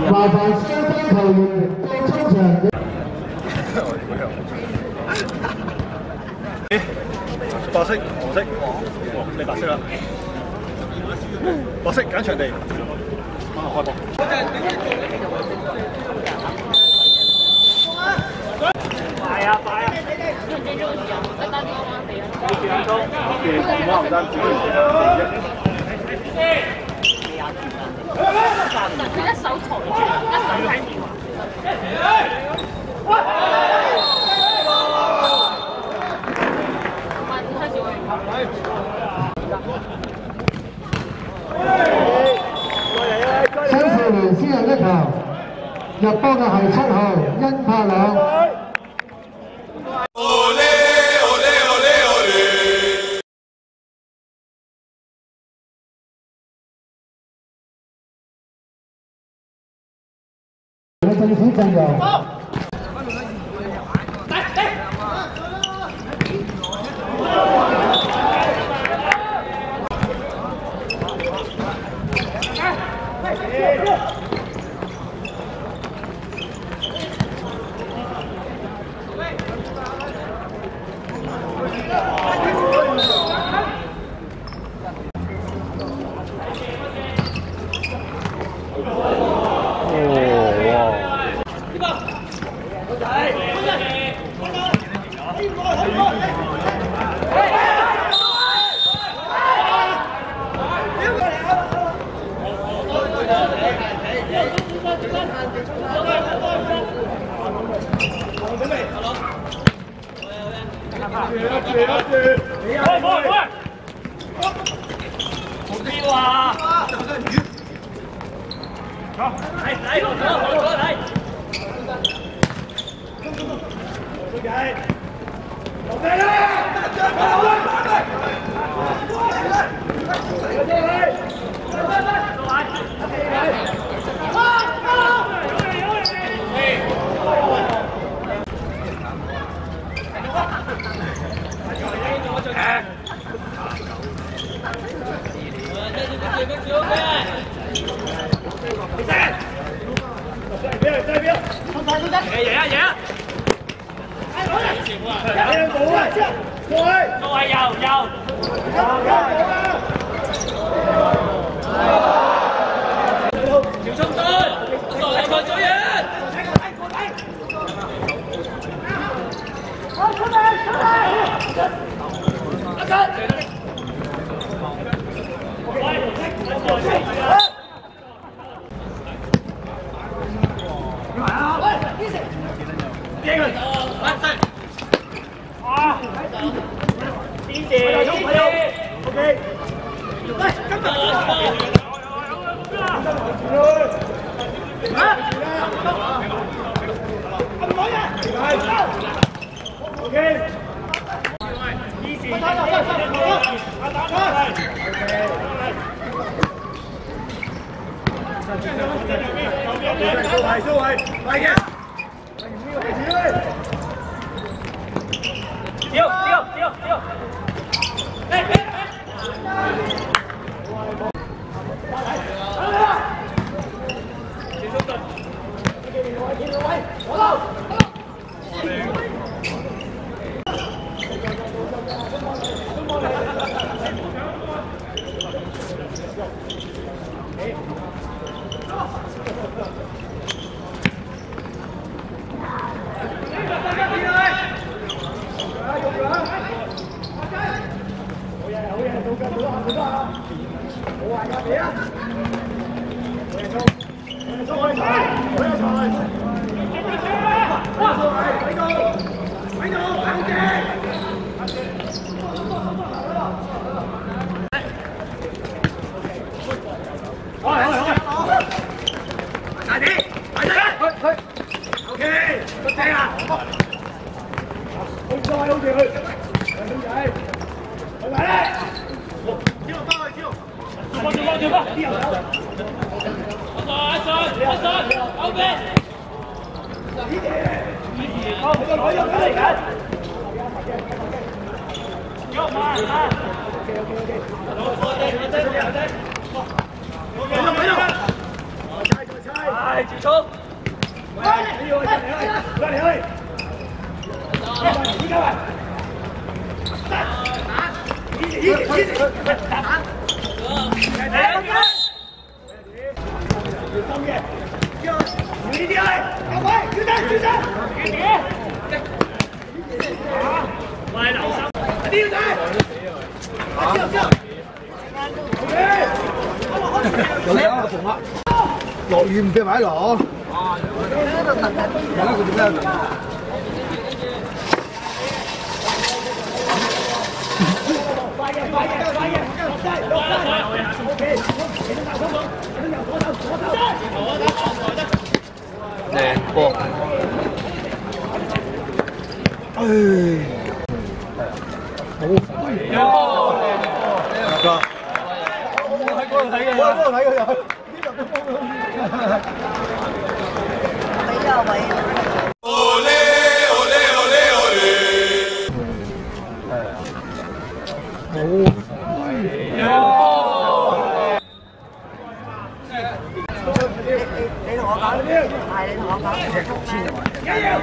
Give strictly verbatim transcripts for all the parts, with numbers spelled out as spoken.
麻煩雙方球員到出場。 白色、黃色，你白色啦。白色揀場地。開波。快啊快啊！幾點鐘？幾點後生自己佢一手抬住，一手睇電話。 青少年私人一球，入波嘅係七號殷柏朗。正式陣容。 目標啊！好，嚟嚟，好好好嚟。O K 啦！贏啊贏啊！都係右右。條衝隊，落嚟個組員。好，出嚟出嚟！一陣。啊！支持，支持 ，OK。喂，今日啊！唔好呀 ，OK。支持，打打打打打打 ，OK。收位收位，快嘅。跳跳跳跳！哎哎哎！結束隊，見到位，左路。 係自操。喂，你要去，你去，你去。依家喂，打，依依依打打。嚟嚟。要心嘅，要呢啲嚟，有位，要得，要得。喂，留心，啲要得。知道知道。有嘢啊，同啊！落雨唔俾埋落。啊！而家佢做咩？快嘅快嘅快嘅，落低落低。O K，你都打左手，你都右左手，左手。左得左得。靚波。唉。好。靚波。我喺嗰度睇嘅，我喺嗰度睇嘅又。俾咗位。Olé olé olé olé。好。你你同我講，係你同我講，哎呀！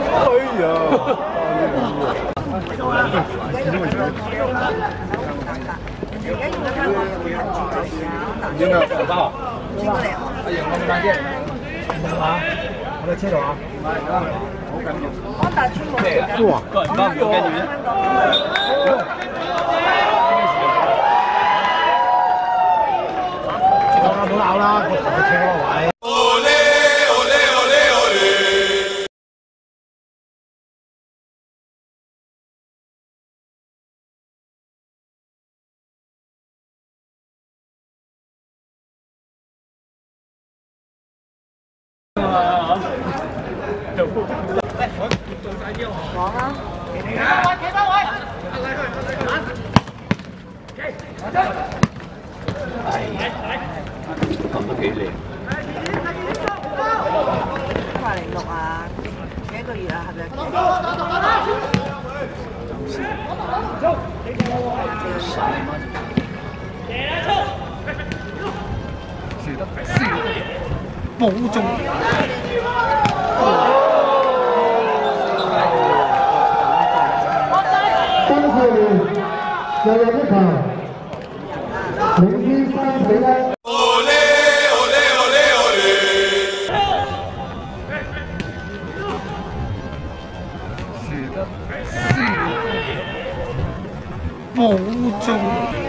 而家用緊香港有冇人住在時啊？應該有包。轉過嚟啊！阿楊，我哋慢啲。嚇？我哋車度啊？唔係，好緊要。安達村冇㗎。哇！個人包唔緊要咩？唔好鬧啦，個頭車嗰個位。講啊！企翻位，企翻位。撳得幾靚。一百零六啊！幾個月啊？係咪？輸得輸冇中。 三歲又有一球，領先三比一。冇中。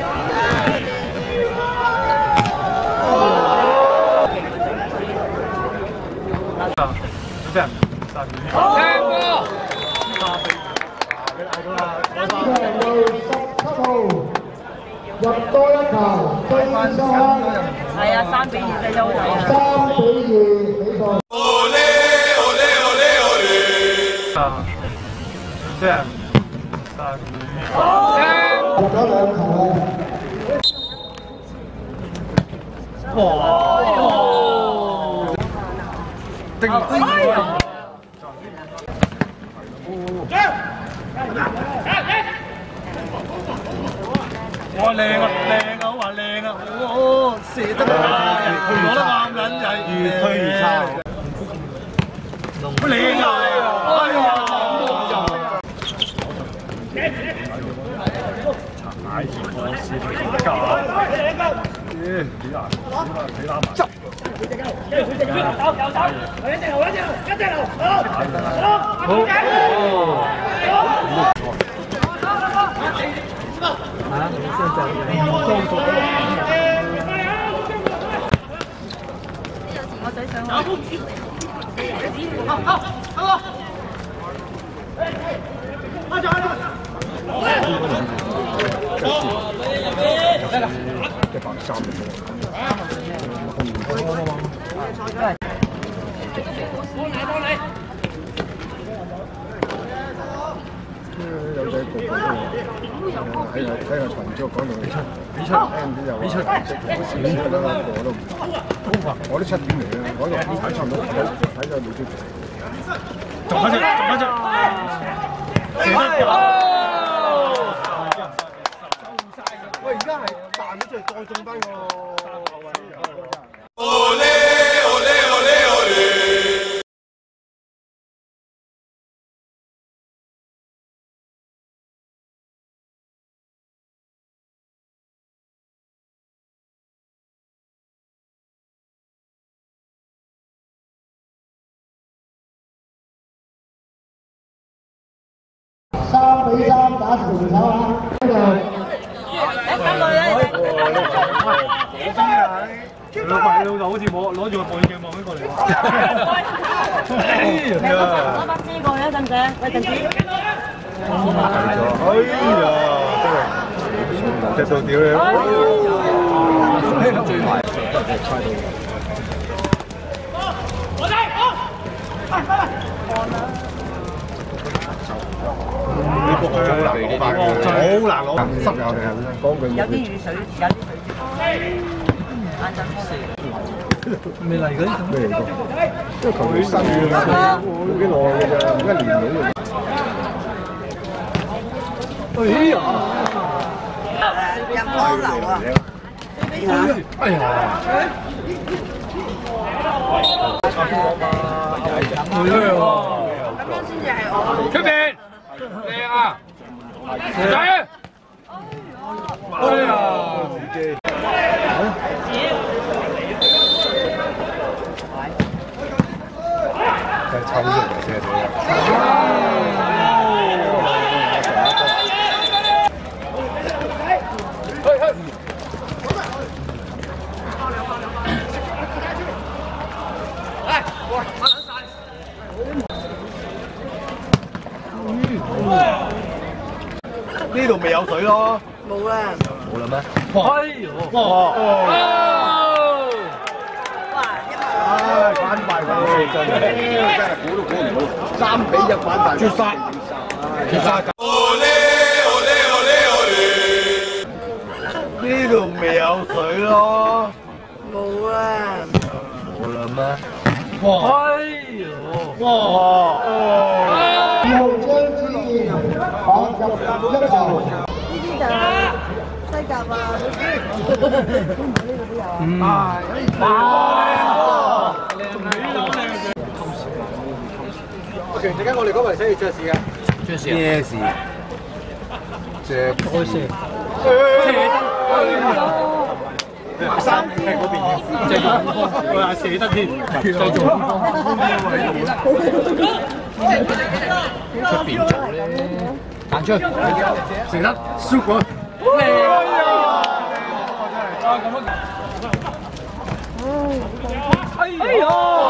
就這樣，三比一。靚波！入多一球，對手係啊，三比二嘅優勢啊，三比二比賽。Olé olé olé olé。啊，這樣，三比一。入咗兩球。哇！定啊！哇靚啊靚啊，話靚啊，哦射得啊，攞得啱撚滯，越推越差。靚啊！哎呀！踩住我試嚟搞，咦幾難幾難執。有有手，一隻頭一隻頭一隻頭，好。好。啊！你現在動作我仔上去。好好好。開咗開咗。得啦。一百三。坐咗嚟。幫你幫你。有隻局喺喺喺個群組講到比出比出 M 啲又話比出比出得啦，我都唔我都七點嚟啦，我度睇差唔多睇睇咗兩隻，仲翻隻仲翻隻，喂而家係彈咗出嚟再中翻個。 打成手啊！呢度。 老爸，你老豆好似我攞住個望遠鏡望緊過嚟喎。哎呀！ 攞把遮過去啊，得唔得？喂，陣子。 哎呀，真係隻到屌你！追埋，猜到。我哋好，翻翻嚟。呢個好難攞翻嘅，好難攞。濕油定係講句？ 有啲雨水，有啲水珠。晏晝四。 未嚟嗰啲咩嚟㗎？因為球隊新嘅嘛，冇幾耐嘅啫，一年到嘅。哎呀！ 入安樓啊！ 哎呀！會咩喎？ 咁樣先至係我。 出邊靚啊！仔！哎呀！自己。真係抽出嚟啫，你。呢度未有水咯， 冇啦。 冇啦咩？哎呦！哇！ 哇！一百。 唉，反敗為勝真係，真係估都估唔到，三比一反敗。絕殺！絕殺！呢度未有水咯， 冇啦。 冇啦咩？哇！哎呦！哇！ 後將之意，打入一球。 呢啲就西甲啊，都唔係呢度都有啊。 嗯。哇！OK，陣間我哋嗰圍寫住爵士嘅。爵士。爵士。爵開先。三喺嗰邊嘅，繼續我話射得添，繼續出邊做咧，彈出，射得，輸過，靚啊！啊咁樣，哎呀！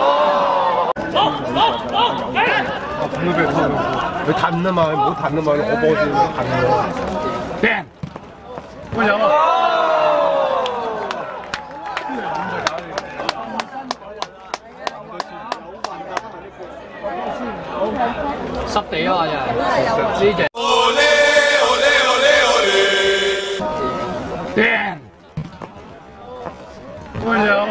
咁都俾佢吞，佢褪啊嘛，唔好褪啊嘛，攞波先褪咗，掟，喂有啊！濕地啊嘛，真係。呢隻。掟。喂有啊！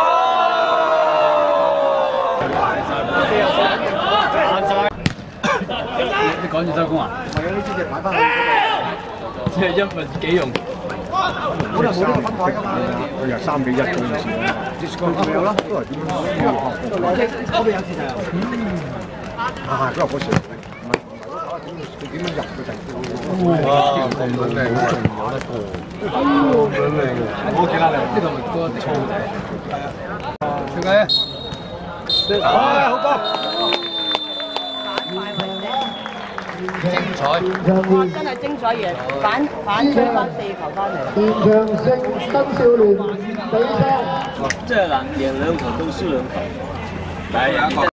你趕住收工啊？係啊，呢支隻擺翻去。即係一物幾用。本來冇呢個分派㗎嘛。佢又三比一嗰陣時，佢有啦，都係點樣？嗰邊有錢啊！啊，嗰個波射，唔係唔係嗰個點佢點樣入嘅就哇，咁靚，仲有得過，好靚喎！我幾靚，呢度咪多一啲粗嘅。係啊，點解？啊，好波！精彩！ 哇，真係精彩嘢，反反追翻四球翻嚟。 現場勝新少年比賽。 這兩贏兩球都輸兩球。嚟一個。